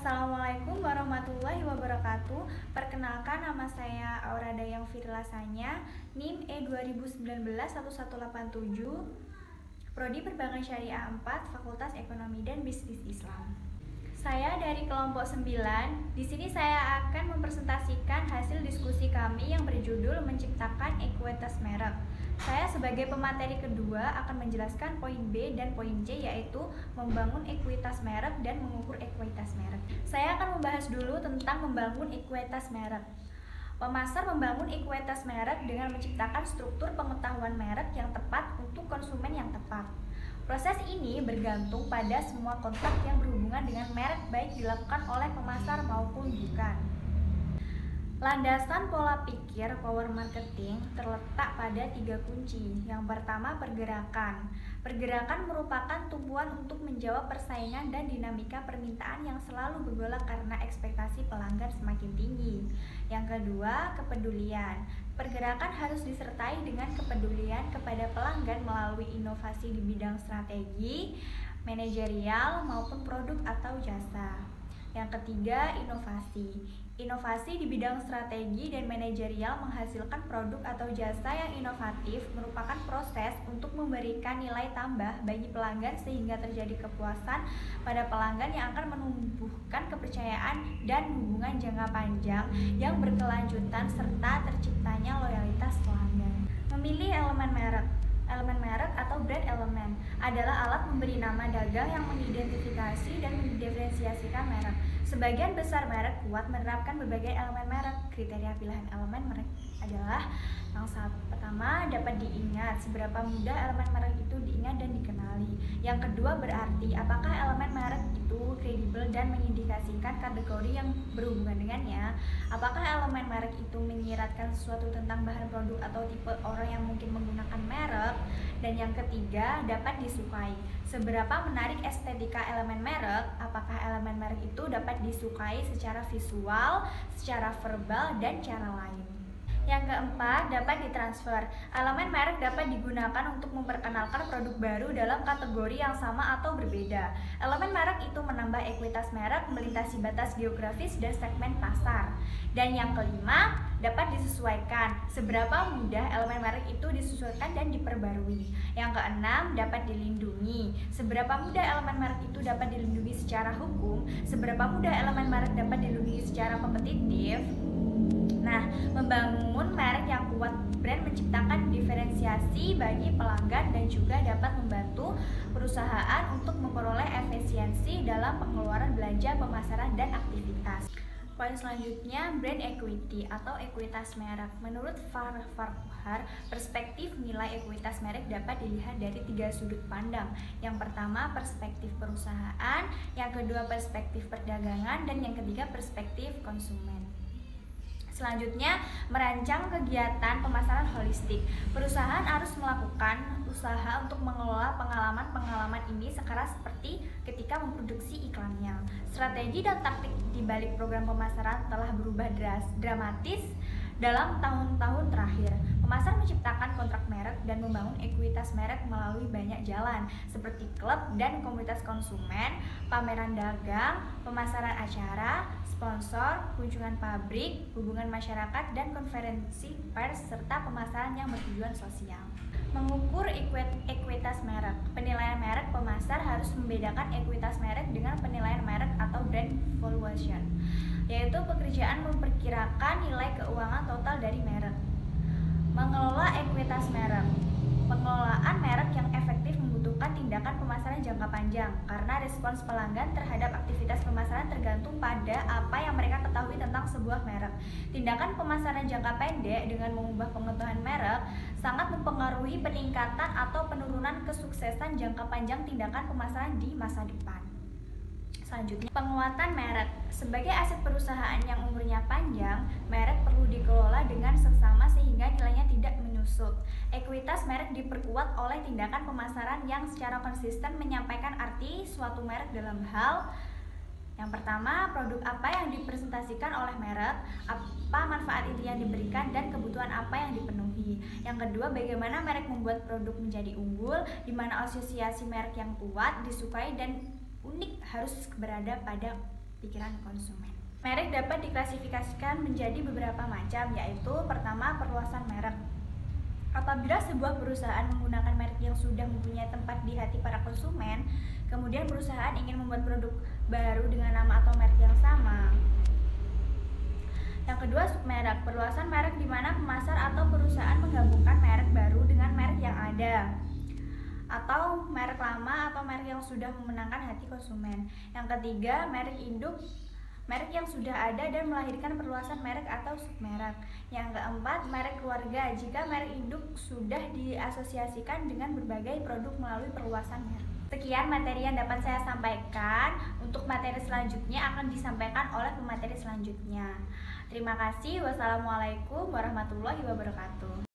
Assalamualaikum warahmatullahi wabarakatuh. Perkenalkan, nama saya Aura Dayang Firlasanya, NIM E20191187, Prodi Perbankan Syariah 4, Fakultas Ekonomi dan Bisnis Islam. Saya dari kelompok 9. Di sini saya akan mempresentasikan hasil diskusi kami yang berjudul menciptakan ekuitas merek. Saya sebagai pemateri kedua akan menjelaskan poin B dan poin C, yaitu membangun ekuitas merek dan mengukur ekuitas merek. Saya akan membahas dulu tentang membangun ekuitas merek. Pemasar membangun ekuitas merek dengan menciptakan struktur pengetahuan merek yang tepat untuk konsumen yang tepat. Proses ini bergantung pada semua kontrak yang berhubungan dengan merek, baik dilakukan oleh pemasar maupun bukan. Landasan pola pikir power marketing terletak pada 3 kunci. Yang pertama, pergerakan. Pergerakan merupakan tumpuan untuk menjawab persaingan dan dinamika permintaan yang selalu bergolak karena ekspektasi pelanggan semakin tinggi. Yang kedua, kepedulian. Pergerakan harus disertai dengan kepedulian kepada pelanggan melalui inovasi di bidang strategi, manajerial, maupun produk atau jasa. Yang ketiga, inovasi. Inovasi di bidang strategi dan manajerial menghasilkan produk atau jasa yang inovatif merupakan proses untuk memberikan nilai tambah bagi pelanggan sehingga terjadi kepuasan pada pelanggan yang akan menumbuhkan kepercayaan dan hubungan jangka panjang yang berkelanjutan serta terciptanya loyalitas pelanggan. Memilih elemen merek. Elemen merek atau brand element adalah alat memberi nama dagang yang mengidentifikasi dan mendiferensiasikan merek. Sebagian besar merek kuat menerapkan berbagai elemen merek. Kriteria pilihan elemen merek adalah yang pertama, dapat diingat. Seberapa mudah elemen merek itu diingat dan dikenali. Yang kedua, berarti apakah elemen merek itu kredibel dan mengindikasikan kategori yang berhubungan dengannya. Apakah elemen merek itu menyiratkan sesuatu tentang bahan produk atau tipe orang yang mungkin menggunakan merek. Dan yang ketiga, dapat disukai. Seberapa menarik estetika elemen merek. Apakah elemen merek itu dapat disukai secara visual, secara verbal, dan cara lain. Yang keempat, dapat ditransfer. Elemen merek dapat digunakan untuk memperkenalkan produk baru dalam kategori yang sama atau berbeda. Elemen merek itu menambah ekuitas merek melintasi batas geografis dan segmen pasar. Dan yang kelima, dapat disesuaikan. Seberapa mudah elemen merek itu disesuaikan dan diperbarui. Yang keenam, dapat dilindungi. Seberapa mudah elemen merek itu dapat dilindungi secara hukum. Seberapa mudah elemen merek dapat dilindungi secara kompetitif. Nah, membangun merek yang kuat brand menciptakan diferensiasi bagi pelanggan dan juga dapat membantu perusahaan untuk memperoleh efisiensi dalam pengeluaran belanja, pemasaran, dan aktivitas. Poin selanjutnya, brand equity atau ekuitas merek. Menurut Farquhar, perspektif nilai ekuitas merek dapat dilihat dari 3 sudut pandang. Yang pertama, perspektif perusahaan, yang kedua, perspektif perdagangan, dan yang ketiga, perspektif konsumen. Selanjutnya, merancang kegiatan pemasaran holistik. Perusahaan harus melakukan usaha untuk mengelola pengalaman-pengalaman ini sekeras seperti ketika memproduksi iklannya. Strategi dan taktik di balik program pemasaran telah berubah dramatis dalam tahun-tahun terakhir. Pemasar menciptakan kontrak merek dan membangun ekuitas merek melalui banyak jalan, seperti klub dan komunitas konsumen, pameran dagang, pemasaran acara, sponsor, kunjungan pabrik, hubungan masyarakat, dan konferensi pers, serta pemasaran yang bertujuan sosial. Mengukur ekuitas merek. Penilaian merek. Pemasar harus membedakan ekuitas merek dengan penilaian merek atau brand valuation, yaitu pekerjaan memperkirakan nilai keuangan total dari merek. Mengelola ekuitas merek. Pengelolaan merek yang efektif membutuhkan tindakan pemasaran jangka panjang karena respons pelanggan terhadap aktivitas pemasaran tergantung pada apa yang mereka ketahui tentang sebuah merek. Tindakan pemasaran jangka pendek dengan mengubah pengetahuan merek sangat mempengaruhi peningkatan atau penurunan kesuksesan jangka panjang tindakan pemasaran di masa depan. Selanjutnya, penguatan merek. Sebagai aset perusahaan yang umurnya panjang, merek perlu dikelola dengan seksama sehingga nilainya tidak menyusut. Ekuitas merek diperkuat oleh tindakan pemasaran yang secara konsisten menyampaikan arti suatu merek dalam hal yang pertama, produk apa yang dipresentasikan oleh merek, apa manfaat itu yang diberikan, dan kebutuhan apa yang dipenuhi. Yang kedua, bagaimana merek membuat produk menjadi unggul, di mana asosiasi merek yang kuat, disukai, dan unik harus berada pada pikiran konsumen. Merek dapat diklasifikasikan menjadi beberapa macam, yaitu pertama, perluasan merek. Apabila sebuah perusahaan menggunakan merek yang sudah mempunyai tempat di hati para konsumen, kemudian perusahaan ingin membuat produk baru dengan nama atau merek yang sama. Yang kedua, submerek. Perluasan merek di mana pemasar atau perusahaan menggabungkan merek baru dengan merek yang ada, atau merek lama atau merek yang sudah memenangkan hati konsumen. Yang ketiga, merek induk. Merek yang sudah ada dan melahirkan perluasan merek atau submerek. Yang keempat, merek keluarga. Jika merek induk sudah diasosiasikan dengan berbagai produk melalui perluasan merek. Sekian materi yang dapat saya sampaikan. Untuk materi selanjutnya akan disampaikan oleh pemateri selanjutnya. Terima kasih. Wassalamualaikum warahmatullahi wabarakatuh.